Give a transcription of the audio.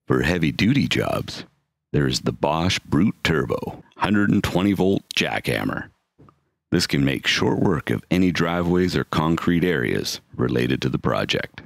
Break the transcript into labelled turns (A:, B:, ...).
A: For heavy-duty jobs, there is the Bosch Brute Turbo 120-volt jackhammer. This can make short work of any driveways or concrete areas related to the project.